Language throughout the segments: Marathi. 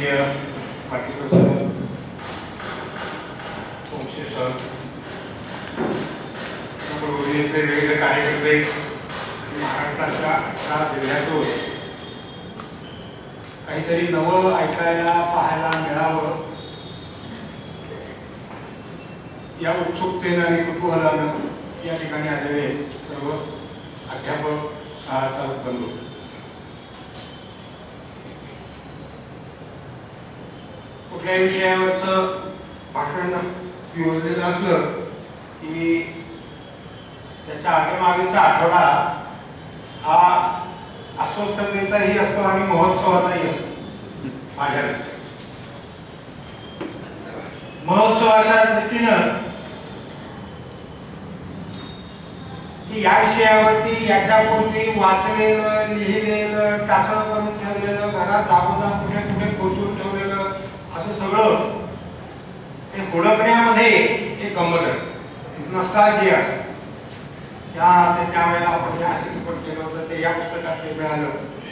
आदरणीय पाटील सर, वंशे सर, इथले विविध कार्यकर्ते, महाराष्ट्राच्या 18 जिल्ह्यातून काहीतरी नवं ऐकायला पाहायला मिळावं या उत्सुकतेने आणि कुतूहलानं या ठिकाणी आलेले सर्व अध्यापक, शाळा चालक बंधू, कुठल्याही विषयावरचं भाषण योजलेलं असलं की त्याच्या आगेमागेचा आठवडा हा अस्वस्थतेचाही असतो आणि महोत्सवाचाही असतो. माझ्या महोत्सवाच्या दृष्टीनं या विषयावरती याच्यापूर्वी वाचलेलं, लिहिलेलं, टाचण करून ठेवलेलं, घरात दागोदा कुठे कुठे खोचून ठेवलेलं असं सगळं हे हुडकण्यामध्ये एक गंमत असते, नॉस्टॅल्जिया असते. त्यावेळेला आपण या असे टिपण केलं होतं, ते या पुस्तकात हे मिळालं.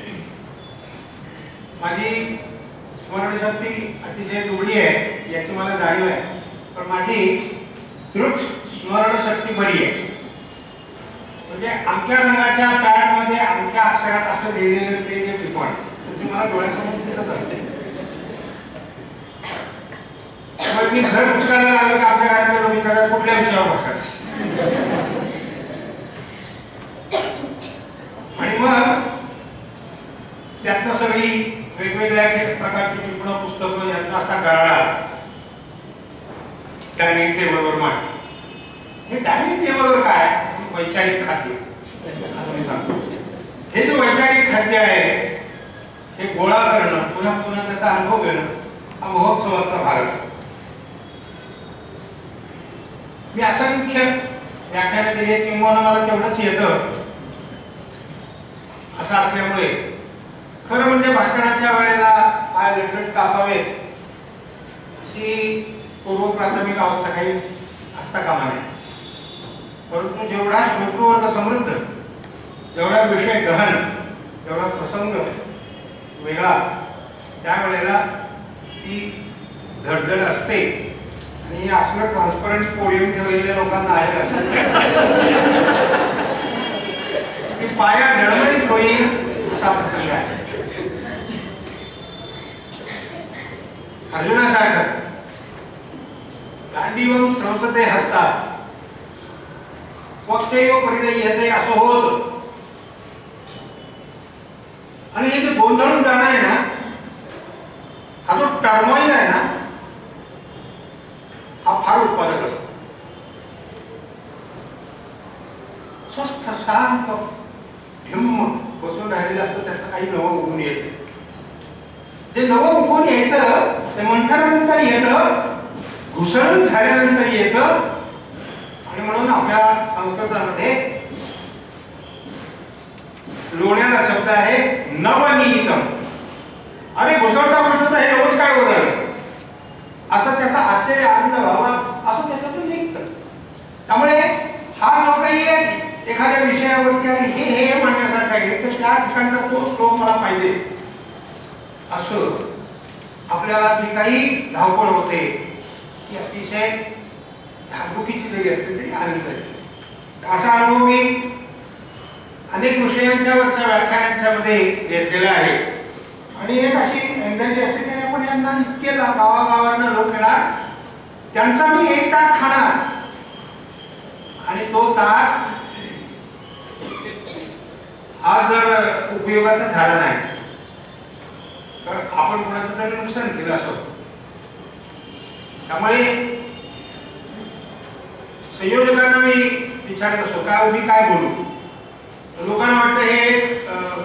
माझी स्मरणशक्ती अतिशय दुबळी आहे याची मला जाणीव आहे, पण माझी दृढ स्मरणशक्ती बरी आहे. म्हणजे अमक्या रंगाच्या पॅडमध्ये अमक्या अक्षरात असं लिहिलेलं ते जे टिपण ते मला डोळ्यासमोर दिसत असते. पण मी घर उचकायला लागलो की आमच्या घरातले लोक त्याला कुठल्या विषयावर बसायचं आणि मग त्यातनं सगळी वेगवेगळ्या प्रकारची टिपणं, पुस्तकं यांचा असा गराडा डायनिंग टेबलवर मांडतो. हे डायनिंग टेबलवर काय वैचारिक खाद्य असं मी सांगतो. हे जे वैचारिक खाद्य आहे हे गोळा करणं, पुन्हा पुन्हा त्याचा अनुभव घेणं हा महोत्सवाचा भाग असतो. मी असंख्य व्याख्यानं दिली आहेत, किंवा मला तेवढंच येतं असं असल्यामुळे खरं म्हणजे भाषणाच्या वेळेला काय लिटरेट कापावेत अशी पूर्व प्राथमिक अवस्था काही असता कामा नये. परंतु जेवढा श्रोतृवर्ग समृद्ध, जेवढा विषय गहन, जेवढा प्रसंग वेगळा, त्यावेळेला ती धडधड असते. आणि असलं ट्रान्सपरंट पोडियम ठेवलेल्या लोकांना आहे की पाया डळमळीत होईल असा प्रसंग आहे. अर्जुनासारखं गांडीवं संसते हसतात त्वक्चैव परिदह्यते असं होत. आणि हे जे गोंधळून जाणं आहे ना, हा जो टर्मोइल आहे ना, हा फार उत्पादक असतो. स्वस्थ शांत ढिम्म बसून राहिलेलं असतं, त्यातनं काही नवं उगून येत नाही. जे नवं उगून यायचं ते मंथनानंतर येतं, घुसळून झाल्यानंतर येतं. आणि म्हणून आपल्या संस्कृतामध्ये लोण्याला शब्द आहे नवनीतम. अरे घुसळता घुसळता हे रोज काय होत आहे असं त्याचा आश्चर्य आनंद व्हावा असं त्याच्यातून निघतं. त्यामुळे हा जो काही एखाद्या विषयावरती आणि हे म्हणण्यासारखं आहे तर त्या ठिकाणचा तो श्लोक मला पाहिजे असं आपल्याला जी काही धावपळ होते ती अतिशय धाकधुकीची जरी असते तरी आनंदाची असते. असा अनुभव मी अनेक विषयांच्या वरच्या व्याख्यानांच्या मध्ये घेतलेला आहे. आणि एक अशी एंगल्टी असते की आपण यांना इतके गावागावांना लोक येणार, त्यांचा मी 1 तास खाणार आणि तो तास हा जर उपयोगाचा झाला नाही तर आपण कोणाचं तरी नुकसान केलं असं. त्यामुळे संयोजकांना मी विचारत असतो काय मी काय बोलू. लोकांना वाटतं हे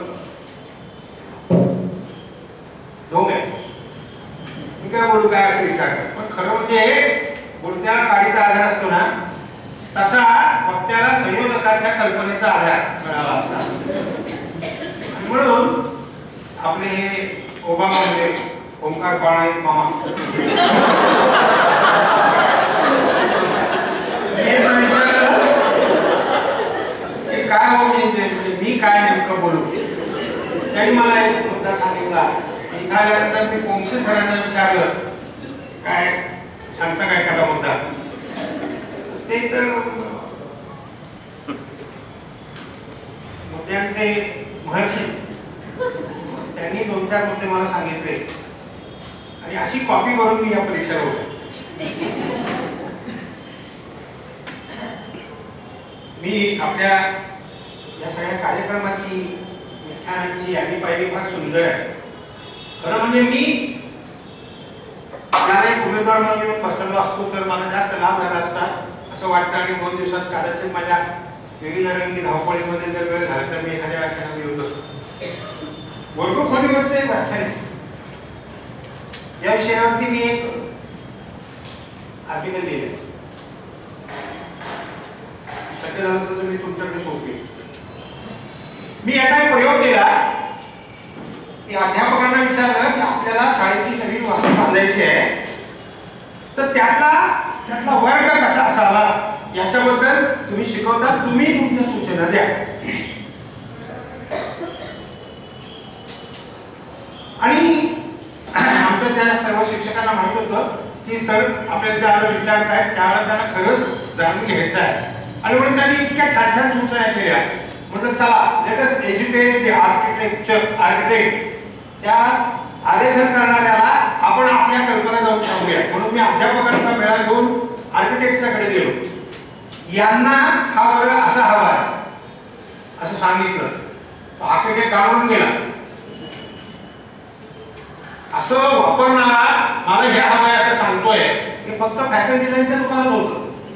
ढोंग आहे, मी काय बोलू काय असं विचारतात. पण खरं म्हणजे बोलत्याला काडीचा आधार असतो ना, तसा वक्त्याला संयोजकाच्या कल्पनेचा आधार मिळावा असा असतो. म्हणून आपले हे ओबामा म्हणजे ओंकार बाळा मामा काय हो, म्हणजे मी काय नेमकं बोलू. त्यांनी मला एक मुद्दा सांगितला की इथं आल्यानंतर मी पोंक्षे सरांना विचारलं काय सांगता काय एखादा मुद्दा, ते तर मुद्द्यांचे महर्षीच, त्यांनी 2-4 मुद्दे मला सांगितले आणि अशी कॉपी करून मी या परीक्षेला होतो. मी आपल्या या सगळ्या कार्यक्रमाची व्याख्यानांची यादी पाहिली, फार सुंदर आहे. खरं म्हणजे मी त्याला एक उमेदवार म्हणून येऊन बसलो असतो तर मला जास्त लाभ झाला असता असं वाटतं. आणि 2 दिवसात कदाचित माझ्या विविध रंगी धावपळीमध्ये जर वेळ झाला तर मी एखाद्या व्याख्यानात येऊन बसतो. वर्गखोलीवरचं एक व्याख्यान या विषयावरती मी एक आर्टिकल लिहिले, शक्य झालं तर मी तुमच्याकडे सोपवेन. मी याचा एक प्रयोग केला की अध्यापकांना विचारलं की आपल्याला शाळेची नवीन वास्तू बांधायची आहे, तर त्यातला वर्ग कसा असावा याच्याबद्दल तुम्ही शिकवता, तुम्ही तुमच्या सूचना द्या. आणि आमच्या त्या सर्व शिक्षकांना माहित होतं की सर आपल्याला ज्याला विचारतायत त्याला त्यांना खरंच जाणून घ्यायचं आहे. आणि म्हणून त्यांनी इतक्या छान छान सूचना केल्या. म्हटलं चला let us educate the architect, त्या आरेखन करणाऱ्याला आपण आपल्या कल्पना जाऊन सांगूया. म्हणून मी अध्यापकांचा मेळा घेऊन आर्किटेक्टच्याकडे गेलो. यांना हा वर्ग असा हवा आहे असं सांगितलं. आर्किटेक्ट घाबरून गेला. असं वापरणारा मला हे हवंय असं सांगतोय हे फक्त फॅशन डिझाईनच्या दुकानात होतं,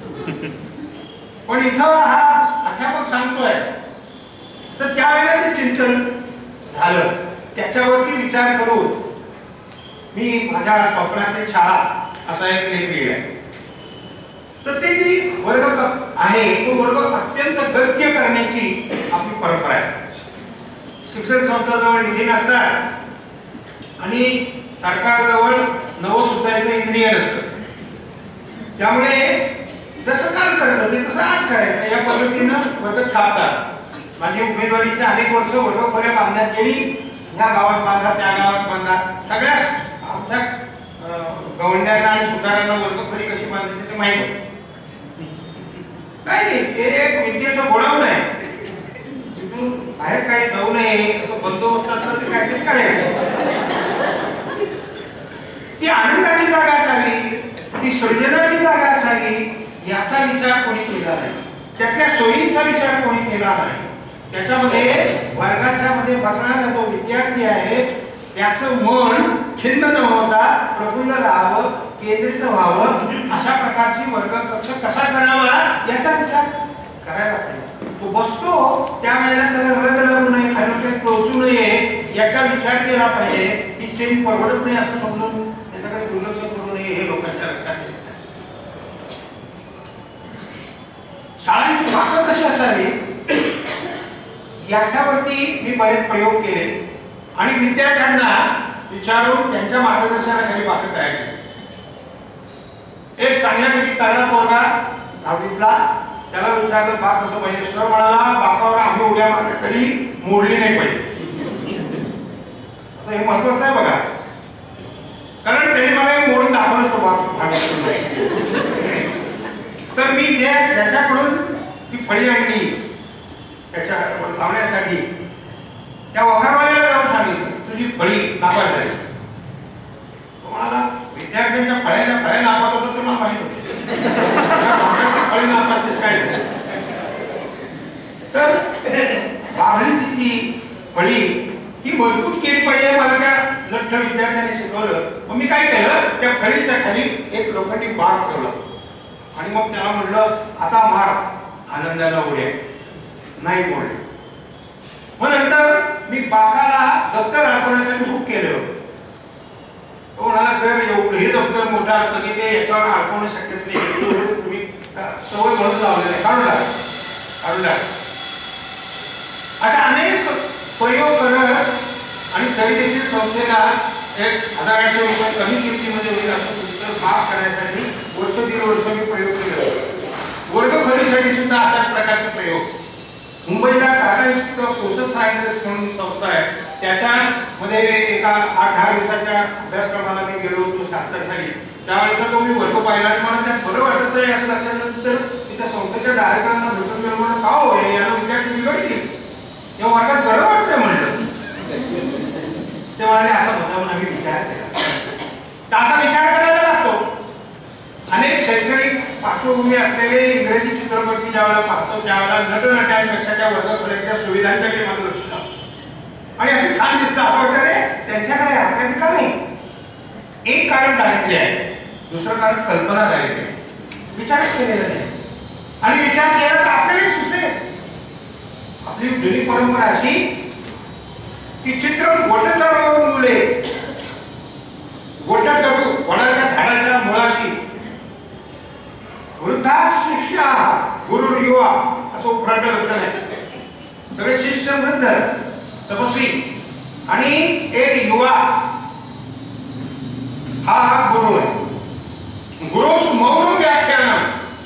पण इथं हा अध्यापक सांगतोय. तर त्यावेळेला ते चिंतन झालं. त्याच्यावरती विचार करून मी माझ्या स्वप्नातील शाळा असा एक लेख लिहिलाय. तर ते जी वर्ग आहे तो वर्ग अत्यंत गद्य करण्याची आपली परंपरा आहे. शिक्षण संस्थांजवळ निधी नसतात आणि सरकारजवळ नवं सुचायचं इंद्रिय नसतं. त्यामुळे जसं काल करत होते तसं आज करायचं या पद्धतीनं वर्ग छापतात. माझी उमेदवारीच्या अनेक वर्ष वर्ग खोल्या बांधण्यात गेली. ह्या गावात बांधा, त्या गावात बांधा, सगळ्या आमच्या गवंड्यांना आणि सुतारांना वर्ग खोली कशी बांधायची ते माहिती होतं. नाही ते एक विद्येचं गोडाऊन आहे. तिथून बाहेर काही जाऊ नये असं बंदोबस्तातलं ते काहीतरी करायचं. ती आनंदाची जागा असावी, ती सृजनाची जागा असावी याचा विचार कोणी केला नाही. त्यातल्या सोयींचा विचार कोणी केला नाही. त्याच्यामध्ये वर्गाच्या मध्ये बसणारा जो विद्यार्थी आहे त्याचं मन खिन्न न होता प्रफुल्ल राहावं, केंद्रित व्हावं, अशा प्रकारची वर्ग कक्ष कसा करावा याचा विचार करायला पाहिजे. तो बसतो त्यावेळेला त्याला रग लागू नये, खाली टोचू नये याचा विचार केला पाहिजे. ही चेन परवडत नाही असं समजून त्याच्याकडे दुर्लक्ष करू नये हे लोकांच्या लक्षात येत नाही. शाळांची वापर कशी असावी याच्यावरती मी बरेच प्रयोग केले आणि विद्यार्थ्यांना विचारून त्यांच्या मार्गदर्शनाखाली वाक्य तयार केले. एक चांगल्यापैकी तरुण पोरगा 10वीतला, त्याला विचारलं बाक कसं पाहिजे. सर म्हणाला बाकावर आम्ही उड्या मारल्या तरी मोडली नाही पाहिजे. आता हे महत्वाचं आहे बघा, कारण त्यांनी मला मोडून दाखवलं तो बाक. तर मी ज्याच्याकडून ती फळी आणली त्याच्या लावण्यासाठी त्या वखारवाल्याला जाऊन सांगितलं तुझी फळी नापास आहे. तो म्हणाला विद्यार्थ्यांच्या फळ्या नापास होतं तर मला माहित होतं, फळी नापास दिस काय. तर बाभळीची ती फळी ही मजबूत केली पाहिजे मला त्या लठ्ठ विद्यार्थ्यांनी शिकवलं. मग मी काय केलं, त्या फळीच्या खाली एक लोखंडी बार ठेवला आणि मग त्याला म्हटलं आता मार आनंदाला उड्या. नाही मोडले. मग नंतर मी बाकाला दप्तर अडकवण्यासाठी बुक केलं. तो म्हणाला सर एवढं हे दप्तर मोठं असतं की ते याच्यावर अडकवणं शक्यच नाही, तुम्ही सवय म्हणून लावलेलं आहे, काढून टाक. अशा अनेक प्रयोग करत आणि तरी देखील संस्थेला 1,800 रुपये कमी किमतीमध्ये होईल असं पुस्तक माफ करण्यासाठी वर्ष 1.5 वर्ष मी प्रयोग केले. वर्गखोलीसाठी सुद्धा अशाच प्रकारचे प्रयोग. मुंबईला Tata Institute of Social Sciences म्हणून संस्था आहे, त्याच्यामध्ये एका 8-10 दिवसाच्या अभ्यासक्रमाला मी गेलो होतो 76 साली. त्यावेळेचा तो मी वर्ग पाहिला आणि मला त्यात बरं वाटत आहे असं लक्षात आलं. तर तिथं संस्थेच्या डायरेक्टरांना भेटून गेलो म्हणून का हो याला विद्यार्थी बिघडतील, या वर्गात बरं वाटतंय म्हणलं. ते म्हणाले असं होता म्हणून आम्ही विचार केला. तर असा विचार करायला लागतो. अनेक शैक्षणिक पार्श्वभूमी असलेले इंग्रजी चित्रपट ज्यावेळेला पाहतो त्यावेळेला नटनट्यांपेक्षा त्या वर्गखोल्याच्या सुविधांच्याकडे माझं लक्ष लागतं आणि असं छान दिसतं. असं वाटतं रे त्यांच्याकडे आपल्याकडे का नाही. एक कारण दारिद्र्य आहे, दुसरं कारण कल्पना दारिद्र्य. विचारच केलेला नाही आणि विचार केला तर आपल्याला सुचेल. आपली जुनी परंपरा अशी की चित्र गोटतळावर मुले गोट्या चढू वडाच्या झाडाच्या मुळाशी वृद्धा शिष्या गुरु युवा असं उपराट लक्षण आहे. सगळे शिष्य वृद्ध तपस्वी आणि एक युवा हा गुरु आहे. गुरु मौन व्याख्यान,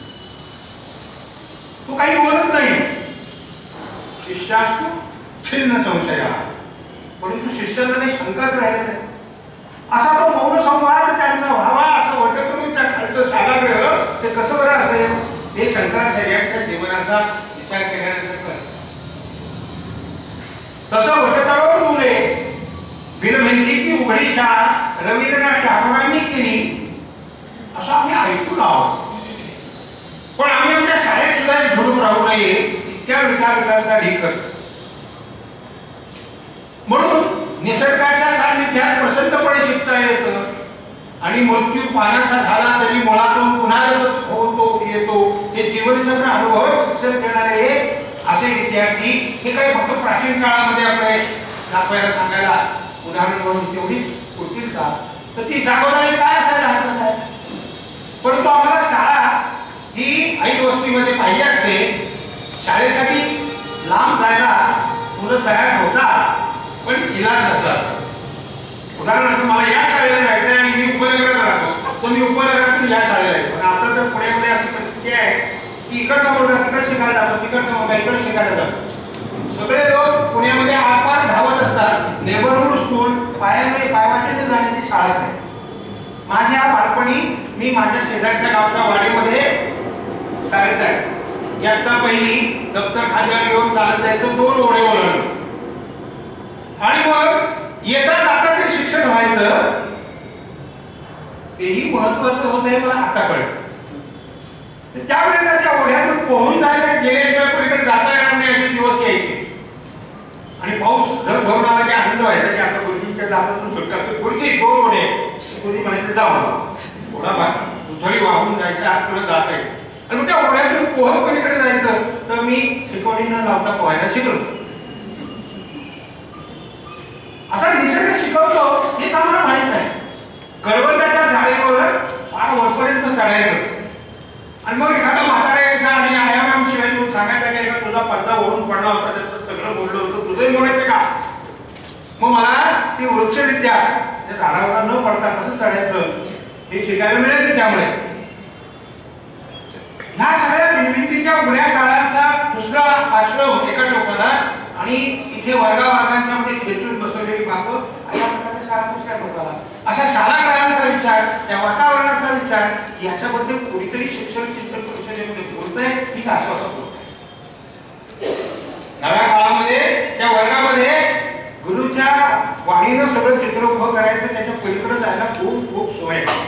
तो काही बोलत नाही. शिष्यास्तु छिन्न संशय, परंतु शिष्याला काही शंकाच राहिला नाही. असा तो मौन संवाद त्यांचा व्हावा असं वटतृच्या खालचं शालाग्रह ते कसं बरं असेल हे शंकराचार्यांच्या जीवनाचा विचार केल्यानंतर कळतं. तसं वटतळावर मुले बिनभिंतीची उघडी शाळा रवींद्रनाथ टागोरांनी केली असं आम्ही ऐकून आहोत. पण आम्ही आमच्या शाळेत सुद्धा झुडून राहू नये इतक्या विचारांचा ढीक करतो. म्हणून निसर्गाच्या सान्निध्यात प्रसन्नपणे शिकता येतं आणि मृत्यू पानाचा झाला तरी मुळातून पुन्हा रसत होऊन तो येतो. हे जीवनचक्र अनुभव शिक्षण घेणारे असे विद्यार्थी हे काही फक्त प्राचीन काळामध्ये आपले दाखवायला सांगायला उदाहरण म्हणून तेवढीच होतील का, तर ती जागोजागी काय असायला हरकत आहे. परंतु आम्हाला शाळा ही ऐन वस्तीमध्ये पाहिजे असते. शाळेसाठी लांब जायला मुलं तयार होतात पण इलाज नसला. उदाहरणार्थ मला या शाळेला जायचं आहे आणि मी उपनगरात राहतो तर मी उपनगरातून या शाळेला येतो. पण आता तर पुण्यामध्ये अशी परिस्थिती आहे की इकडचा मुलगा तिकडे शिकायला जातो, तिकडचा मुलगा इकडे शिकायला जातो. सगळे लोक पुण्यामध्ये आरपार धावत असतात. नेबरहूड स्कूल पायवाटेने जाण्याची शाळा आहे. माझ्या बालपणी मी माझ्या शेजारच्या गावच्या वाडीमध्ये शाळेत जायचो. इयत्ता पहिली दप्तर खांद्यावर घेऊन चालत जायचं, 2 ओढे ओलांडून आणि मग येता जाता जे शिक्षण व्हायचं तेही महत्वाचं होतं हे मला आता कळतं. त्यावेळेला त्या ओढ्यातून पोहून जायला गेल्याशिवाय पलीकडे जाता येणार नाही असे दिवस यायचे. आणि पाऊस ढग भरून आला की आनंद व्हायचा की आता गुरुजींच्या जातातून सुटका. गुरुजी 2 ओढे, गुरुजी म्हणायचे जाऊ ओढा भाग तू थोडी वाहून जायच्या आत तुला जाता येईल. आणि मग त्या ओढ्यातून पोहत पलीकडे जायचं. तर मी शिकवणी न लावता पोहायला शिकलो. असा निसर्ग शिकवतो हे आम्हाला माहित नाही. करवंदाच्या झाडीवर फार वरपर्यंत चढायचं आणि मग एखादा म्हातारा यायचा आणि आयामाम शिवाय तू सांगायचा की का तुझा पडदा ओढून पडला होता, त्याचं तगडं बोललं होतं, तुझंही बोलायचं का. मग मला ती वृक्षविद्या त्या झाडावर न पडता कसं चढायचं हे शिकायला मिळायचं. त्यामुळे ह्या सगळ्या भिनभिंतीच्या उघड्या शाळांचा दुसरा आश्रम एका टोकाला आणि इथे वर्गावर्गांच्या मध्ये खेचून बसवलेली बाबं अशा प्रकारच्या शाळा दुसऱ्या टोकाला. अशा शाळाग्रहांचा विचार, त्या वातावरणाचा विचार याच्याबद्दल कोणीतरी शिक्षण चिंतन परिषदेमध्ये बोलतंय ही आश्वासन होत. नव्या काळामध्ये त्या वर्गामध्ये गुरुच्या वाणीनं सगळं चित्र उभं करायचं, त्याच्या पलीकडे जायला खूप खूप सोय आहे.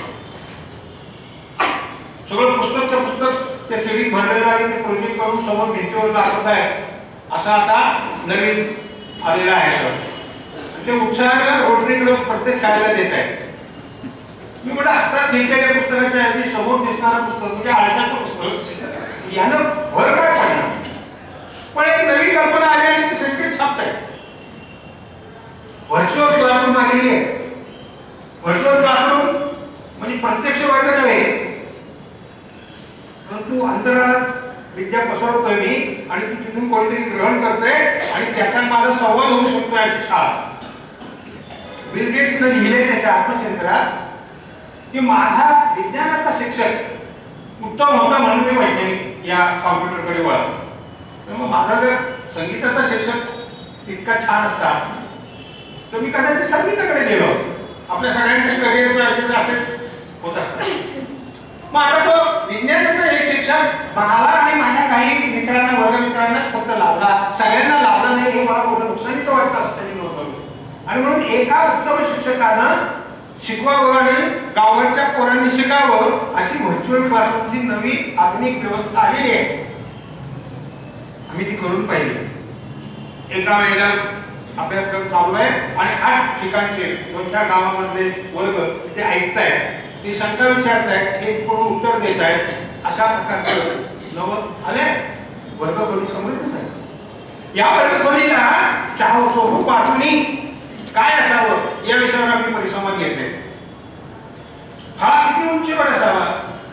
सगळं पुस्तकच्या पुस्तक ते सिडीत भरलेलं आणि ते प्रोजेक्ट करून समोर भिंतीवर दाखवत आहे असं आता नवीन आलेलं आहे. सर ते उत्साहानं रोटरी क्लब प्रत्येक शाळेला देत आहे. मी म्हटलं हातात घेतलेल्या पुस्तकाच्या ऐवजी समोर दिसणारं पुस्तक म्हणजे आळसाचं पुस्तक यानं भर काय पडणार. पण एक नवी कल्पना आली आणि ती सगळीकडे छापत आहे. व्हर्च्युअल क्लासरूम आलेली आहे. व्हर्च्युअल क्लासरूम म्हणजे प्रत्यक्ष वर्ग नव्हे, परंतु अंतराळात विद्या पसरवतोय मी आणि ती तिथून कोणीतरी ग्रहण करतोय आणि त्याचा माझा संवाद होऊ शकतो. अशी शाळा बिल गेट्सने लिहिले त्याच्या आत्मचिंतनात की माझा विज्ञानाचा शिक्षक उत्तम होता म्हणून मी वैज्ञानिक या कॉम्प्युटरकडे वळलो. तर मग माझा जर संगीताचा शिक्षक तितका छान असता तर मी कदाचित संगीताकडे गेलो असतो. आपल्या सगळ्यांचे करिअर असेच होत असतात. मग आता तो विज्ञानाचा एक शिक्षक मला आणि माझ्या काही मित्रांना वर्गमित्रांनाच फक्त लाभला, सगळ्यांना लाभला नाही हे मला मोठं नुकसानीचं वाटतं असं त्यांनी नोंदवलं. आणि म्हणून एका उत्तम शिक्षकानं शिकवावं आणि गावाच्या पोरांनी शिकावं अशी व्हर्च्युअल क्लासरूमची नवी आधुनिक व्यवस्था आलेली आहे. आम्ही ती करून पाहिली. एका वेळेला अभ्यासक्रम चालू आहे आणि 8 ठिकाणचे 2-4 गावांमधले वर्ग ते ऐकतायत, ते शंका विचारतायत, हे कोण उत्तर देत आहेत, अशा प्रकारचं नवं आले वर्गखोली समजतच आहे. या वर्गखोलीला स्वरूप वाचणी काय असावं या विषयावर आम्ही परिसंवाद घेतले. फळा किती उंचीवर असावा,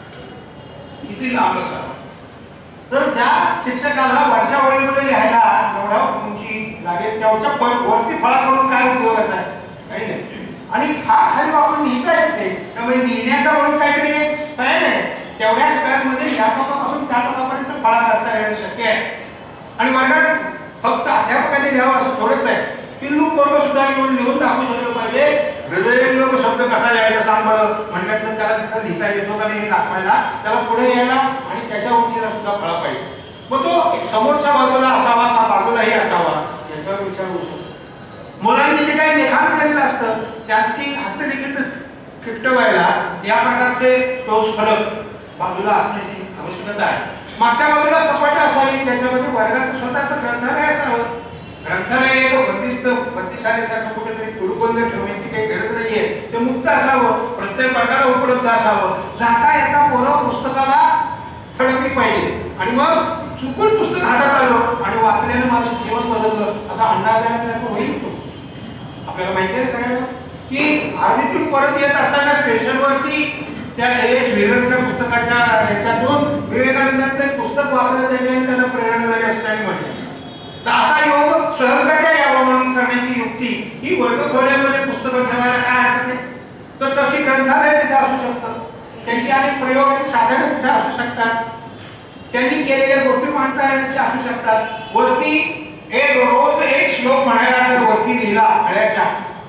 किती लांब असावा. तर त्या शिक्षकाला वरच्या ओळीमध्ये लिहायला जेवढा उंची लागेल तेवढ्या वरती फळा करून काय उपयोगाचा आहे, काही नाही. आणि हा खाली आपण लिहिता येत नाही, त्यामुळे लिहिण्याचा म्हणून काहीतरी एक स्पॅन आहे, तेवढ्या स्पॅन मध्ये या टोकापासून त्या टोकापर्यंत फळा करता येणं शक्य आहे. आणि वर्गात फक्त अध्यापकाने लिहावं असं थोडंच आहे. पिल्लू वर्ग सुद्धा लिहून दाखवू शकलं पाहिजे. हृदयंग शब्द कसा लिहायचा सांग बरं म्हटल्यानंतर त्याला तिथं लिहिता येतो का नाही दाखवायला, त्याला पुढे यायला आणि त्याच्या उंचीला सुद्धा फळा पाहिजे. मग तो समोरच्या बाजूला असावा का बाजूलाही असावा याच्यावर विचार होऊ शकतो. मुलांनी जे काही लिखाण केलेलं असतं त्यांची हस्तलिखित चिकटवायला या प्रकारचे टोच फलक बाजूला असण्याची आवश्यकता आहे. मागच्या बाजूला कपाट असावी, त्याच्यामध्ये वर्गाचं स्वतःचं ग्रंथालय असावं. ग्रंथालय एक बंदिशालेसारखं कुठेतरी कुडबंद ठेवण्याची काही गरज नाहीये, ते मुक्त असावं, प्रत्येक वर्गाला उपलब्ध असावं. जाता येता पोरं पुस्तकाला थडकली पाहिजे. आणि मग चुकून पुस्तक हातात आलं आणि वाचल्यानं माझं जीवन बदललं असं अंदाजासारखं होईल. आपल्याला माहिती आहे सगळ्यांना की आर्मीतून परत येत असताना स्टेशनवरती त्या एच व्हीलरच्या पुस्तकाच्या ह्याच्यातून विवेकानंदांचं एक पुस्तक वाचायला त्यांनी आणि त्यांना प्रेरणा झाली असं त्यांनी म्हटलं. तर असा योग सहजगत्या यावा म्हणून करण्याची युक्ती ही वर्गखोल्यांमध्ये पुस्तकं ठेवायला काय हरकत आहे. तर तशी ग्रंथालय तिथे असू शकतं, त्यांची अनेक प्रयोगाची साधनं तिथे असू शकतात, त्यांनी केलेल्या गोष्टी मांडता येण्याची असू शकतात. वरती रोज एक श्लोक म्हणायला तर वरती लिहिला फळ्याच्या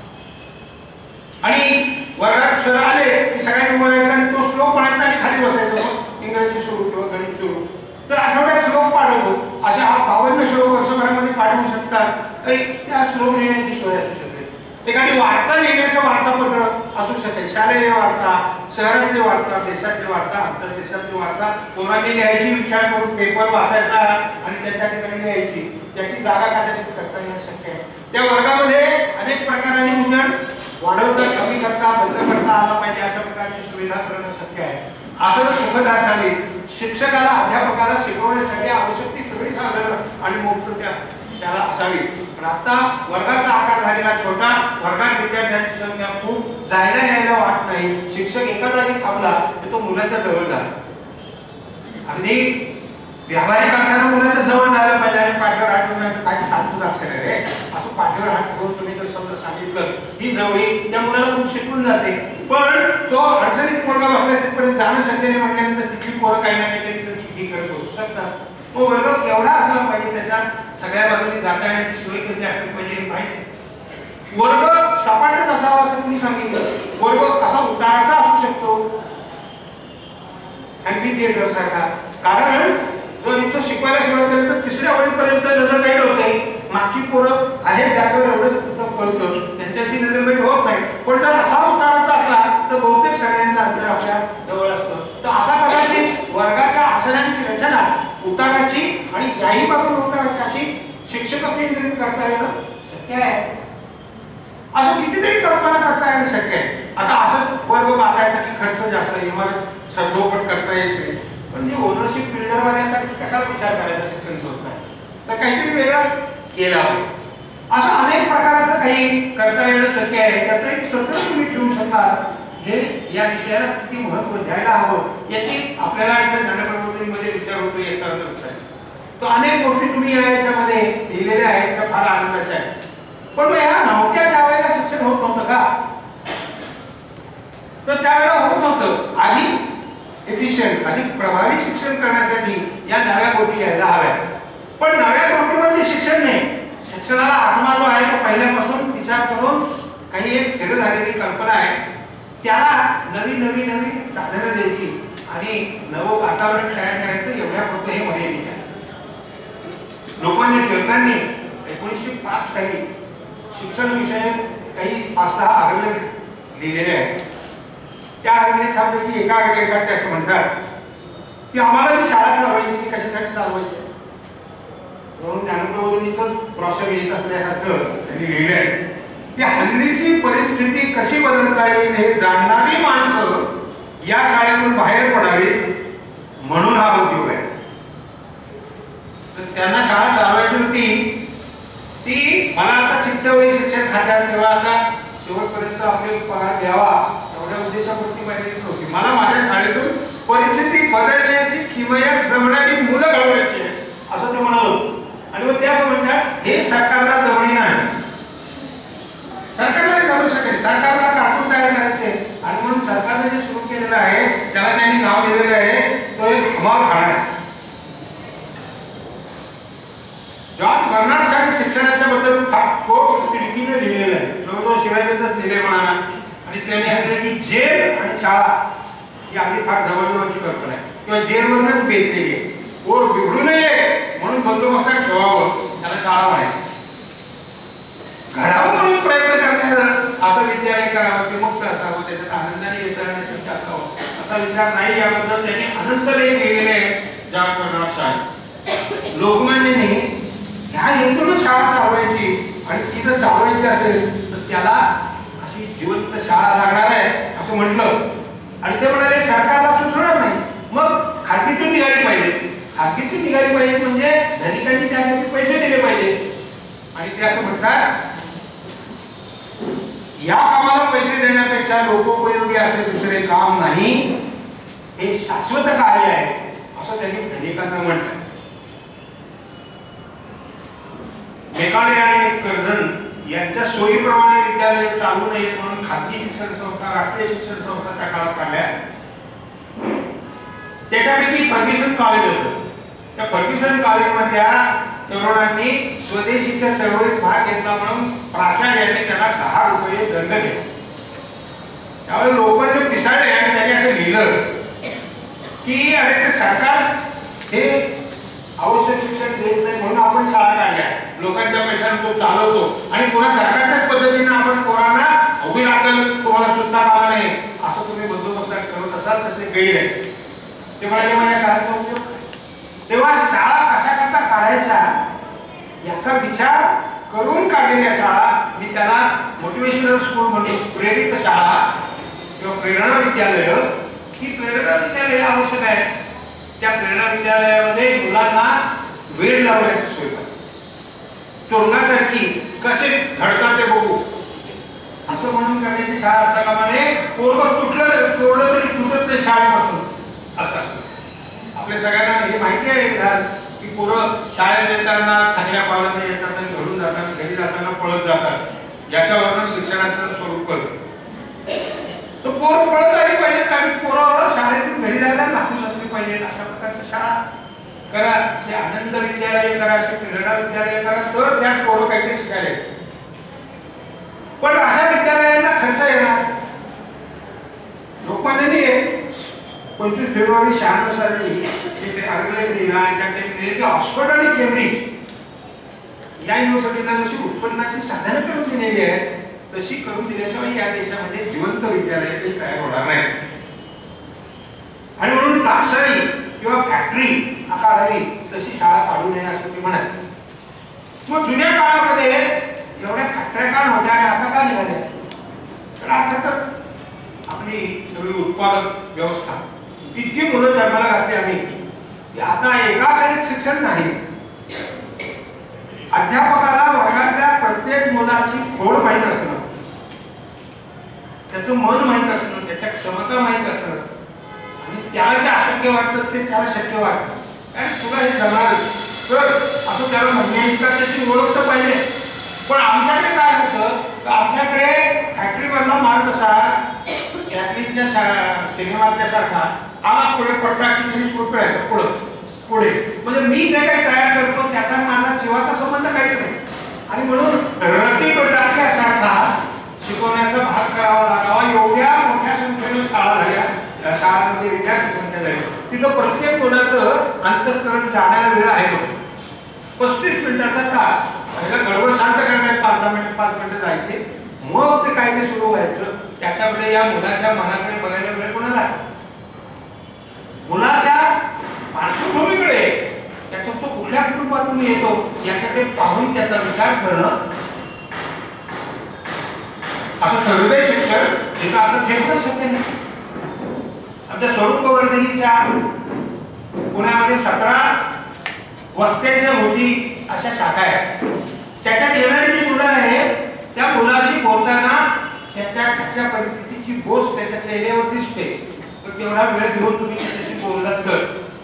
आणि वर्गात सर आले की सगळ्यांनी बोलायचं आणि तो श्लोक म्हणायचा आणि खाली बसायचं. इंग्रजी सुरू किंवा गणित सुरू तर आठवड्यात श्लोक पाठवतो, अशा 52 श्लोक वर्षभरामध्ये पाठवू शकतात. त्या श्लोक लिहिण्याची सोय असू शकेल. एखादी वार्ता लिहिण्याचं वार्तापत्र असू शकेल, शालेय वार्ता, शहरातली वार्ता, देशातली वार्ता, आंतरदेशातली वार्ता पोरांनी लिहायची, विचार करून पेपर वाचायचा आणि त्याच्या ठिकाणी लिहायची. त्याची जागा कदाचित करता येणं शक्य आहे. त्या वर्गामध्ये अनेक प्रकाराने उजेड वाढवता, कमी करता, बंद करता आला पाहिजे अशा प्रकारची सुविधा करणं शक्य आहे. असं सुखद असावी. शिक्षकाला अध्यापकाला शिकवण्यासाठी आवश्यक ती सगळी साधनं आणि मुक्तता त्याला असावी. पण आता वर्गाचा आकार झालेला छोटा, वर्गात विद्यार्थ्यांची संख्या खूप, जायला यायला वाट नाही. शिक्षक एका जागी थांबला तर तो मुलाच्या जवळ झाला. अगदी व्यावहारिक अर्थानं मुलाच्या जवळ जायला पाहिजे आणि पाठीवर हात ठेवून काय छान तुझं अक्षर आहे रे असं पाठीवर हात ठेवून तुम्ही जर समजा सांगितलं ही जवळी त्या मुलाला खूप शिकून जाते. पण तो अडचणीत पोरगा बसला तिथपर्यंत जाणं शक्य नाही म्हटल्यानंतर तिथली पोरं काही ना काहीतरी किती करत बसू शकतात. तो वर्ग केवढा असला पाहिजे, त्याच्या सगळ्या बाजूनी जाता येण्याची सोय कशी असली पाहिजे हे माहिती. वर्ग सपाटच असावा असं तुम्ही सांगितलं. वर्ग असा उताराचा असू शकतो एम्पी थिएटर सारखा. कारण जर इथं शिकवायला सुरुवात केली तर 3ऱ्या ओळीपर्यंत नजरभेट होते. मागची पोरं आहेत त्याच्यावर एवढंच कळतं, त्यांच्याशी नजरभेट होत नाही. पण जर असा उताराचा असला तर बहुतेक सगळ्यांचं अंतर आपल्या जवळ असतं. तर असा कदाचित वर्गाच्या आसनांची रचना उताराची आणि याही बाजून उताराची अशी शिक्षक केंद्रित करता येणं शक्य आहे. असं कितीतरी कल्पना करता येणं शक्य आहे. आता असंच वर्ग बांधायसाठी खर्च जास्त, इमारत सरदोपट करता येत नाही. पण ओनरशिप बिल्डरवाल्यासाठी कसा विचार करायचा शिक्षण संस्था तर काहीतरी वेगळा केला पाहिजे. असं अनेक प्रकारचं काही करता येणं शक्य आहे. त्याचं एक सत्र तुम्ही ठेवू शकाल. हे या विषयाला किती महत्व द्यायला हवं याची आपल्याला इथे ज्ञानप्रबोधिनीमध्ये विचार होतो याच्यावर लक्ष आहे. तर अनेक गोष्टी तुम्ही याच्यामध्ये लिहिलेल्या आहेत त्या फार आनंदाच्या आहेत. पण मग ह्या नव्हत्या त्यावेळेला शिक्षण होत नव्हतं का? तर त्यावेळेला होत नव्हतं. अधिक एफिशियंट, अधिक प्रभावी शिक्षण करण्यासाठी या नव्या गोष्टी यायला हव्या. पण नव्या गोष्टी म्हणजे शिक्षण नाही. शिक्षणाला आत्मा जो आहे तो पहिल्यापासून विचार करून काही एक स्थिर झालेली कल्पना आहे, त्याला नवी नवी नवी साधनं द्यायची आणि नवं वातावरण तयार करायचं, एवढ्यापुरतं हे मर्यादित आहे. लोकमान्य टिळकांनी 1905 साली शिक्षण विषय काही 5-6 अग्रलेख लिहिलेले आहेत. त्या अग्रलेखापैकी एका अग्रलेखात ते असं म्हणतात की आम्हाला जी शाळा चालवायची ती कशासाठी चालवायची, म्हणून ज्ञानप्रबोधिनीचं प्रोसेस येत असल्यासारखं त्यांनी लिहिलंय की हल्लीची परिस्थिती कशी बदलता येईल हे जाणणारी माणसं या शाळेतून बाहेर पडावी, म्हणून हा उद्योग आहे. तर त्यांना शाळा चालवायची होती ती, मला आता चित्तवडी शिक्षण खात्यात तेव्हा आता शेवटपर्यंत आपले पगार द्यावा एवढ्या उद्देशापुरती पाहिजे नव्हती. मला माझ्या शाळेतून परिस्थिती बदलण्याची किमया जमणारी मुलं घडवायची आहे असं ते म्हणालो. आणि मग ते असं म्हणतात हे सरकारला जमणी नाही, सरकारला जमू शकेल, सरकारला कारकून तयार करायचे. आणि म्हणून सरकारने जे सुरू केलेलं आहे त्याला त्यांनी नाव दिलेलं आहे तो एक हमालखाना आहे. जॉन बर्नार्ड शिक्षणाच्या बद्दल खूप खिडकीने लिहिलेलं आहे, जवळजवळ शिवाजीतच लिहिले म्हणा. आणि त्याने म्हटलं की जेल आणि शाळा ही आपली फार जवळजवळची कल्पना आहे, किंवा जेलवरूनच बेचलेली आहे. पोर बिघडू नये म्हणून बंदोबस्तात ठेवावं, त्याला शाळा म्हणायची. घडावं म्हणून प्रयत्न करण्याचं असं विद्यालय करावं, ते मुक्त असावं, त्याच्यात आनंदाने येताना शक्य असावं असा विचार नाही. याबद्दल त्यांनी अनंत लेख लिहिलेले आहेत जॉन बर्नार्ड शॉ. लोकमान्यांनी ह्या हेतून शाळा चालवायची आणि ती जर चालवायची असेल तर त्याला अशी जिवंत शाळा लागणार आहे असं म्हटलं. आणि ते म्हणाले सरकारला सुचणार नाही, मग खाजगीतून निघाली पाहिजे. खाजगीतून निघाली पाहिजे म्हणजे धनिकांनी त्यासाठी पैसे दिले पाहिजे. आणि ते असं म्हणतात या कामाला पैसे देण्यापेक्षा लोकोपयोगी असे दुसरे काम नाही, हे शाश्वत कार्य आहे असं त्यांनी धनिकांना म्हटलं. मेकाले आणि कर्जन यांच्या सोयीप्रमाणे विद्यालय चालू नयेत म्हणून खाजगी शिक्षण संस्था, राष्ट्रीय शिक्षण संस्था त्या काळात काढल्या. त्याच्यापैकी फर्ग्युसन कॉलेज होतं. त्या फर्ग्युसन कॉलेजमधल्या तरुणांनी स्वदेशीच्या चळवळीत भाग घेतला म्हणून प्राचार्याने त्यांना 10 रुपये दंड दिला. त्यावेळी लोकांनी पिसाळले आणि त्यांनी असं लिहिलं की अरे ते सरकार हे आवश्यक शिक्षण देत नाही म्हणून आपण शाळा काढल्या, लोकांच्या पैशाने तो चालवतो आणि पुन्हा सरकारच्याच पद्धतीने आपण पोरांना उभी राखल तुम्हाला सुद्धा कामा नाही असं तुम्ही बंदोबस्तात करत असाल तर ते गैर आहे. ते म्हणाले माझ्या शाळेचा उपयोग. तेव्हा शाळा कशा करता काढायच्या याचा विचार करून काढलेल्या शाळा, मी त्याला मोटिवेशनल स्कूल म्हणतो, प्रेरित शाळा किंवा प्रेरणा विद्यालय. ही प्रेरणा विद्यालय आवश्यक आहे. त्या प्रेरणा विद्यालयामध्ये मुलांना वेळ लावण्याची सोय आहे. तरुणासारखी कसे घडतात ते बघू असं म्हणून करण्याची शाळा असता कामा नये. पोरगं तुटलं तोडलं तरी तुटत नाही शाळेपासून असं असतं. आपल्या सगळ्यांना हे माहिती आहे की पोरं शाळेत येताना थकल्या पावलाने येतात आणि घरून जाताना घरी जाताना पळत जातात. याच्यावरनं शिक्षणाचं स्वरूप कळतं. तर पोरं पळत आली पाहिजे कारण पोरं शाळेतून घरी जायला नाखुश असली पाहिजेत. अशा प्रकारच्या शाळा करा, असे आनंद विद्यालय करा, असे प्रेरणा विद्यालय करा, तर त्यात पोरं काहीतरी शिकायला येतात. पण अशा विद्यालयांना खर्च येणार. लोकमान्यांनी 25 फेब्रुवारी 96 साली जे अग्रलेख लिहिला आणि त्यात त्यांनी लिहिले की ऑक्सफर्ड आणि केम्ब्रिज या युनिव्हर्सिटीला जशी उत्पन्नाची साधनं करून दिलेली आहेत तशी करून दिल्याशिवाय या देशामध्ये जिवंत विद्यालय काही तयार होणार नाही. आणि म्हणून टाकसाळी किंवा फॅक्टरी आकारावी तशी शाळा काढू नये असं ते म्हणाले. मग जुन्या काळामध्ये एवढ्या फॅक्टऱ्या का नव्हत्या आणि आता का निघाल्या? तर अर्थातच आपली सगळी उत्पादक व्यवस्था, इतकी मुलं जन्माला घातली आम्ही की आता एकाच शिक्षण नाहीच. अध्यापकाला वर्गातल्या प्रत्येक मुलाची खोड माहीत असणं, त्याचं मन माहीत असणं, त्याच्या क्षमता माहीत असणं आणि त्याला जे अशक्य वाटतं ते त्याला शक्य वाटतं. कारण तुला हे जमणारच तर असं त्याला म्हणण्याइतका त्याची ओळख तर पाहिजे. पण आमच्याकडे काय होतं तर आमच्याकडे फॅक्टरीमधला माल कसा चॅपलिनच्या सिनेमातल्या सारखा आला पुढे पडला की त्यांनी स्कूट करायचं पुढे पुढे. म्हणजे मी जे काही तयार करतो त्याचा माझा जीवाचा संबंध काहीच नाही. आणि म्हणून रतिपटासारखा शिकवण्याचा भाग करावा लागावा. एवढ्या मोठ्या संख्येने शाळा झाल्या, शाळांमध्ये विद्यार्थी संख्या झाली, तिथं प्रत्येक मुलाचं अंतःकरण जाण्याला वेळ आहे. 35 मिनिटाचा तास पहिला गडबड शांत करण्यात 5 मिनिटं जायचे, मग ते काय ते सुरू व्हायचं. त्याच्याकडे या मुलाच्या मनाकडे बघायला वेळ कोणाला, मुलाच्या पार्श्वभूमीकडे, त्याचा तो कुठल्या कुटुंबातून येतो याच्याकडे पाहून त्याचा विचार करणं, असं सर्वोदय शिक्षण हे तर आता थेटच शक्य नाही. आमच्या स्वरूप वर्धिनीच्या पुण्यामध्ये 17 वस्त्यांच्या भोवती अशा शाखा आहेत. त्याच्यात येणारी जी मुलं आहेत त्या मुलाशी बोलताना त्याच्या घरच्या परिस्थितीची बोच त्याच्या चेहऱ्यावर दिसते. तर तेवढा वेळ घेऊन तुम्ही त्याच्याशी बोललात तर.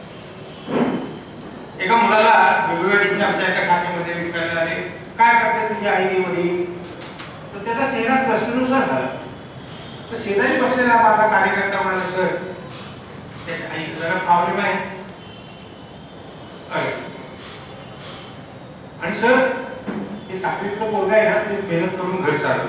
एका मुलाला वेगवेगळ्या आमच्या एका शाखेमध्ये विचारलं, अरे काय करते तुझी आई वडील, तर त्याचा चेहरा प्रश्नानुसार झाला. तर शेजारी बसलेला माझा कार्यकर्ता म्हणाला, सर त्याच्या आईचा जरा प्रॉब्लेम आहे आणि सर हे साखरीतलं पोरगा आहे ना, ते मेहनत करून घर चालवलं.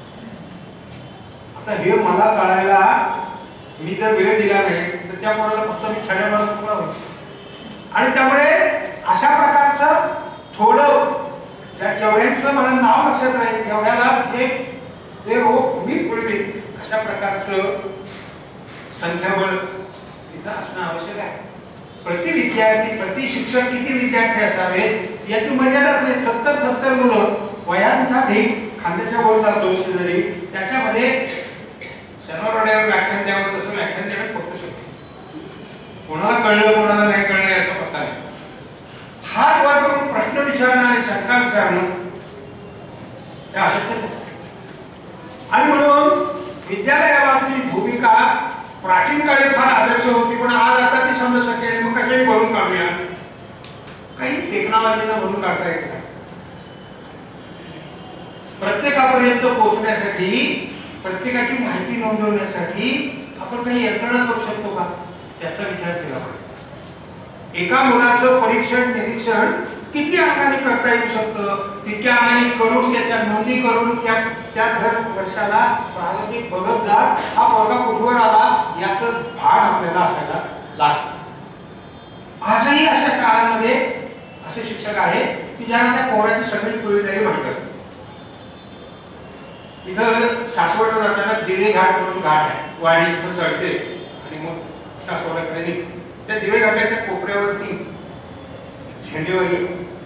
आता हे मला कळायला मी जर वेळ दिला नाही तर त्या पोराला फक्त मी छड्या मारून. आणि त्यामुळे अशा प्रकारचं थोडं जेवढ्यांचं मला नाव लक्षात राहील तेवढ्याला जे रोग मी पुरवी अशा प्रकारचं संख्याबळ तिथं असणं आवश्यक आहे. प्रति विद्यार्थी, प्रति शिक्षक किती विद्यार्थी असावेत याची मर्यादाच नाही. 70 मुलं वयांचा ढीक खांद्याच्या वर असतो शेजारी, त्याच्यामध्ये शनिवार व्याख्यान द्यावं तसं व्याख्यान देणंच फक्त शक्य. कोणाला कळलं कोणाला नाही कळलं याचा पत्ता नाही. हात वर करून प्रश्न विचारणं आणि शंका विचारणं हे अशक्यच आहे. आणि म्हणून विद्यालयाबाबतीत भूमिका प्राचीन काळी फार आदर्श होती, पण आज आता ती समजू शक्य नाही. मग कशाने भरून काढूया, काही टेक्नॉलॉजीनं भरून काढता येते का? प्रत्येकापर्यंत पोहोचण्यासाठी, प्रत्येकाची माहिती नोंदवण्यासाठी आपण काही यंत्रणा करू शकतो का, त्याचा विचार केला पाहिजे. एका मुलाचं परीक्षण निरीक्षण किती अंगाने करता येऊ शकतं तितक्या अंगाने करून त्याच्या नोंदी करून त्या दर वर्षाला प्रायोगिक बघत जा, हा पोरगा कुठवर आला याचं भान आपल्याला असायला लागतं. आजही अशा शाळांमध्ये असे शिक्षक आहेत की ज्यांना त्या पोराची सगळी पिढी माहित असते. इथं सासवडला जाताना दिवे घाट म्हणून घाट आहे, वाडी इथं चढते आणि मग सासवडाकडे निघते. त्या दिवे घाटाच्या कोपऱ्यावरती झेंडेवाली.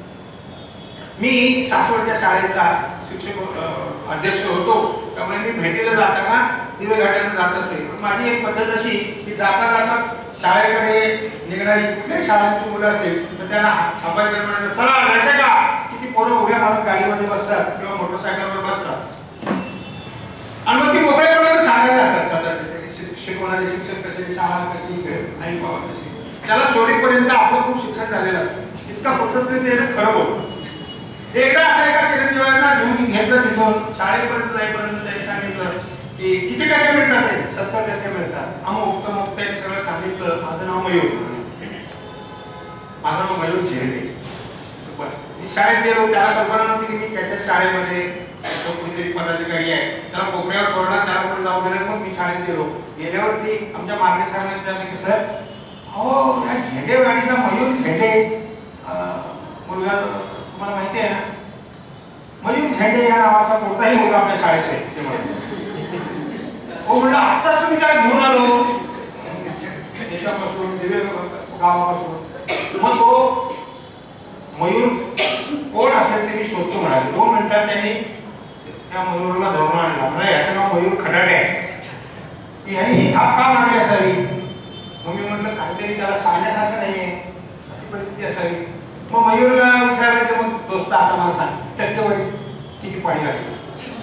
मी सासवडच्या शाळेचा शिक्षक अध्यक्ष होतो, त्यामुळे मी भेटीला जाताना दिवे घाटाने जात असे. माझी एक पद्धत अशी की जाता जाता शाळेकडे निघणारी कुठल्याही शाळांची मुलं असतील तर त्यांना थांबायचं म्हणायचं, चला जायचं का, किती पोरं उभ्या मारून गाडीमध्ये बसतात किंवा मोटरसायकलवर बसतात आणि मग ती मोकळेपणाने सांगायला लागतात स्वतःचे शिकवणारे शिक्षक कसे, शाळा कशी, आई बाबा कशी. त्याला सोडीपर्यंत आपलं खूप शिक्षण झालेलं असतं. इतका पद्धतीने खरं बोलतो. एकदा असं एका चिरंजीवांना घेऊन घेतलं तिथून शाळेपर्यंत जाईपर्यंत त्यांनी सांगितलं की किती टक्के मिळतात रे, 70% मिळतात. अमुक तमुक त्यांनी सगळं सांगितलं. माझं नाव मयूर, माझं नाव मयूर झेंडे. मी शाळेत गेलो, त्याला कल्पना नव्हती की मी त्याच्या शाळेमध्ये कोणीतरी पदाधिकारी आहे. त्याला कोपऱ्यावर सोडला, त्याला पुढे जाऊ दिलं. मग मी शाळेत गेल्यावरती आमच्या मागणी साहेबांनी विचारलं की सर, हो या झेंडेवाडीचा मयूर झेंडे मुलगा तुम्हाला माहिती आहे ना? मयूर झेंडे या नावाचा कोणताही मुलगा आपल्या शाळेत आहे. हो म्हणलं, आत्ताच तुम्ही काय घेऊन आलो देशापासून, दिवे गावापासून. मग तो मयूर कोण असेल ते मी शोधतो म्हणाले. 2 मिनिटात त्यांनी त्या मयूरला धरून आणला. मला याचं नाव मयूर खडाटे आहे. ह्याने ही थाप का मारली असावी? मग मी म्हटलं काहीतरी त्याला सांगण्यासारखं नाहीये, अशी परिस्थिती असावी. मग मयूरला विचारलं की मग दोस्त आता मला सांग टक्केवारी किती पाणी लागेल.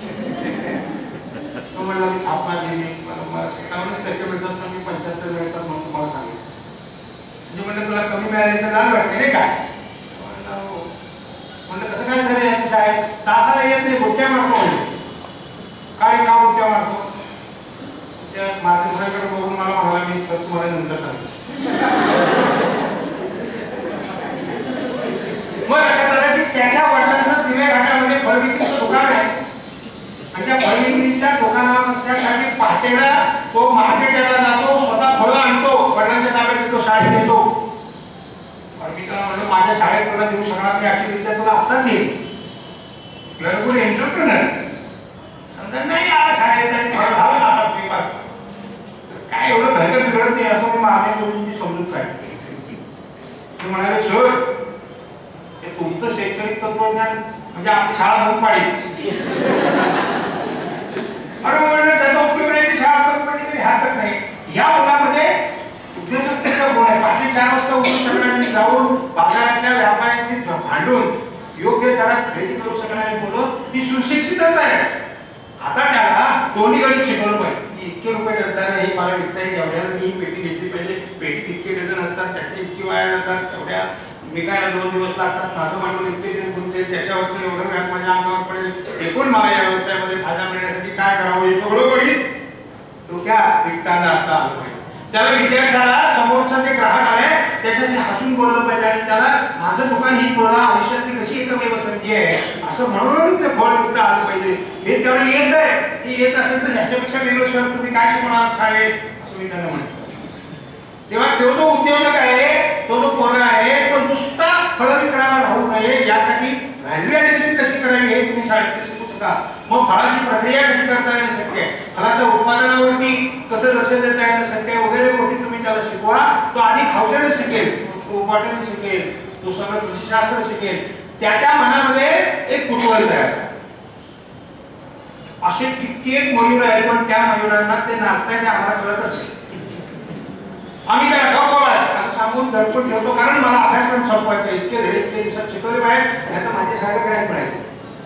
तो म्हणला मी थाप मारली, मला 57% मिळतात पण मी 75 मिळतात म्हणून तुम्हाला सांगितलं. म्हणजे म्हणलं तुला कमी मिळाल्याचं लाल वाटते नाही का? म्हणलं कसं काय सर यांच्या शाळेत तासाला येत नाही, बुट्ट्या मारतो. म्हणजे काय का बुट्ट्या मारतो? त्या मार्गदर्शकाकडे बघून मला म्हणाला, मी सर तुम्हाला नंतर सांगितलं. मग लक्षात आलं की त्याच्या वडिलांचं दिवे घाटामध्ये हॉटेलला तो मार्केटला जातो, स्वतः फळं आणतो, वडिलांच्या ताब्यात देतो, शाळेत देतो. मी त्याला म्हणलं माझ्या शाळेत तुला देऊ शकणार नाही अशी विद्या तुला आत्ताच येईल. आपल्याला कोणी एंटरप्रेनर समजा नाही आला शाळेत आणि फळं झालं नापास पेपास काय एवढं भयंकर बिघडत नाही असं मी मागण्या मुलींची समजून काढली. ते म्हणाले सर हे तुमचं शैक्षणिक तत्वज्ञान म्हणजे आपली शाळा बंद पाडेल. अरे म्हणलं त्याचा उपयोग नाही, शाळा बंद पडली तरी हरकत नाही. या मुलामध्ये उद्योजकतेचा गुण आहे. 5-4 वाजता उठू शकणारी, जाऊन बाजारातल्या व्यापाऱ्यांची भांडून योग्य दरात खरेदी करू शकणारी मुलं ही सुशिक्षितच आहे. आता त्याला दोन्ही गणित शिकवलं पाहिजे. इतके रुपये डझन हे मला विकता येईल, एवढ्याला मी पेटी घेतली पाहिजे, पेटीत इतके डझन असतात, त्यातले इतकी वाया जातात, एवढ्या विकायला 2 दिवस लागतात, माझं भांडवल इतके दिन गुंतले, त्याच्यावरचं एवढं व्याज माझ्या अंगावर पडेल, एकूण मला या व्यवसायामध्ये फायदा मिळण्यासाठी काय करावं हे सगळं गणित डोक्यात विकताना असता आलं पाहिजे. त्याला विद्यार्थ्याला समोरचा जे ग्राहक आहे त्याच्याशी हसून बोललं पाहिजे आणि त्याला माझं दुकान ही तुला आयुष्यातली कशी एकमेव संधी आहे असं म्हणून ते फळ विकता आलं पाहिजे. हे त्याला येत आहे, ते येत असेल तर ह्याच्यापेक्षा वेगळं सर तुम्ही काय शिकवणार शाळेत असं मी त्यांना म्हणतो. तेव्हा तो जो उद्योजक आहे, तो जो पोरगा आहे, तो नुसता फळं विकणारा राहू नये यासाठी व्हॅल्यू ॲडिशन कशी करावी हे तुम्ही शाळेत शिकू शकता. मग फळाची प्रक्रिया कशी करता येणं शक्य आहे, फळाच्या उत्पादनावरती कसं लक्ष देता येणं शक्य आहे वगैरे गोष्टी तुम्ही त्याला शिकवा. तो आधी खावशाने शिकेल, तो वाटेने शिकेल, तो सगळं कृषीशास्त्र शिकेल, त्याच्या मनामध्ये एक कुतूहल तयार. असे कित्येक मयूर आहेत पण त्या मयुरांना ते नाचतायचे आम्हाला कळतच. आम्ही त्याला गप्प बस असं सांगून दडपून ठेवतो कारण मला अभ्यासक्रम संपवायचा, इतके धडे इतके दिवसात शिकवले पाहिजे, नाही तर माझ्या शाळेत ग्रँट मिळायचे.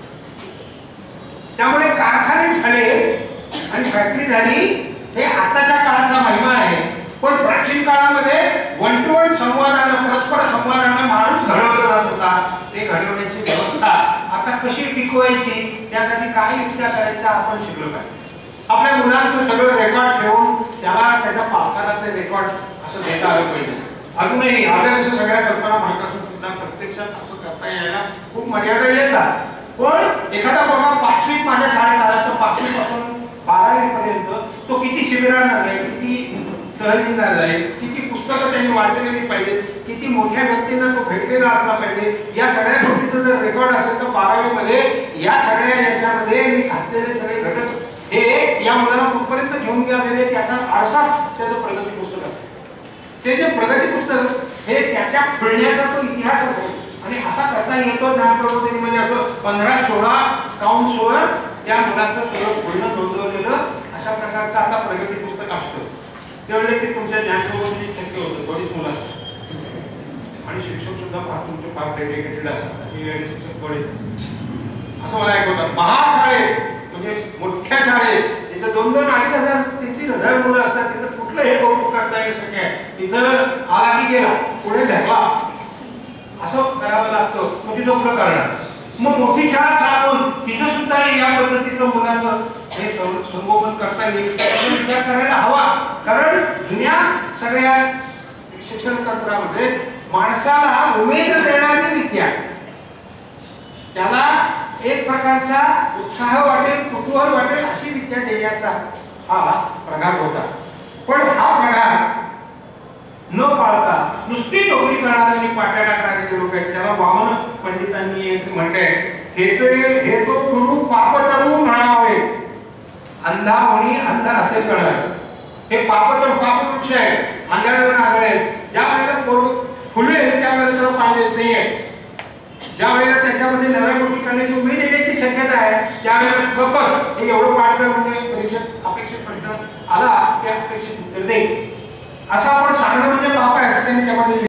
त्यामुळे कारखाने झाले आणि फॅक्टरी झाली हे आताच्या काळाचा महिमा आहे. पण प्राचीन काळामध्ये 1 to 1 संवादानं, परस्पर संवादानं माणूस घडवला जात होता. ते घडवण्याची व्यवस्था आता कशी टिकवायची, त्यासाठी काय युक्त्या करायच्या आपण शिकलो पाहिजे. आपल्या मुलांचं सगळं रेकॉर्ड ठेवून त्याला त्याच्या पालकांना ते रेकॉर्ड असं देता आलं पाहिजे. अजूनही आदर्श सगळ्या कल्पना माहीत असून सुद्धा प्रत्यक्षात असं करता यायला खूप मर्यादा येतात. पण एखादा पोरगा 5वीत माझ्या शाळेत आला तर 5वी पासून 12वी पर्यंत तो किती शिबिरांना जाईल, किती सहलींना जाईल, किती पुस्तकं त्यांनी वाचलेली पाहिजे, किती मोठ्या व्यक्तींना तो भेटलेला असला पाहिजे, या सगळ्या गोष्टीचं जर रेकॉर्ड असेल तर 12वी मध्ये या सगळ्या याच्यामध्ये मी घातलेले सगळे घटक हे या मुलाला कुठपर्यंत घेऊन गेलेले त्याचा आरसाच त्याचं प्रगती पुस्तक असेल. ते जे प्रगती पुस्तक हे त्याच्या फिरण्याचा तो इतिहास असेल आणि असा करता येतो ज्ञानप्रबोधिनी म्हणजे असं 15-16 काउंट्सवर त्या मुलाचं सगळं पूर्ण नोंदवलेलं अशा प्रकारचं आता प्रगती पुस्तक असतं. त्यावेळेला ते तुमच्या ज्ञानप्रबोधिनीत शक्य होतं. थोडीच मुलं असतात आणि शिक्षक सुद्धा तुमचे फार डेडिकेटेड असतात. हे शिक्षक थोडे असं मला ऐकवतात. महाशाळेत म्हणजे मोठ्या शाळेत तिथं 2-2, 2,500, 3,000 मुलं असतात. तिथं कुठलं हे कौतुक करता येणं शक्य आहे. तिथं आला की गेला, पुढे ढकला असं करावं लागतं. मग तिथं कुठं करणार. मग मोठी शाळा चालवून तिथं सुद्धा या पद्धतीचं मुलाचं हे संगोपन करता येईल याचा विचार करायला हवा. कारण जुन्या सगळ्या शिक्षण तंत्रामध्ये माणसाला उमेद देणारी विद्या, त्याला एक प्रकारचा उत्साह वाटेल, कुतूहल वाटेल अशी विद्या देण्याचा हा प्रघात होता. पण हा प्रघात न पाळता नुसती नोकरी करणारे आणि पाट्या टाकणारे जे लोक आहेत त्याला वामन पंडितांनी एक म्हटलंय, हे तो गुरु पापटरू म्हणावे, अंधा होणी अंधा असे कळणार. हे पापटर पापवृक्ष आहे, आंधळ्यावर आंधळे आहेत. ज्या वेळेला फुले त्या वेळेला त्याला पाणी देत नाहीये, ज्या वेळेला त्याच्यामध्ये नव्या गोष्टी करण्याची उमेद येण्याची शक्यता आहे त्यावेळेला गप्पच हे एवढं पाठ कर म्हणजे परीक्षेत अपेक्षित प्रश्न आला की अपेक्षित उत्तर देईल असं आपण सांगणं म्हणजे पाप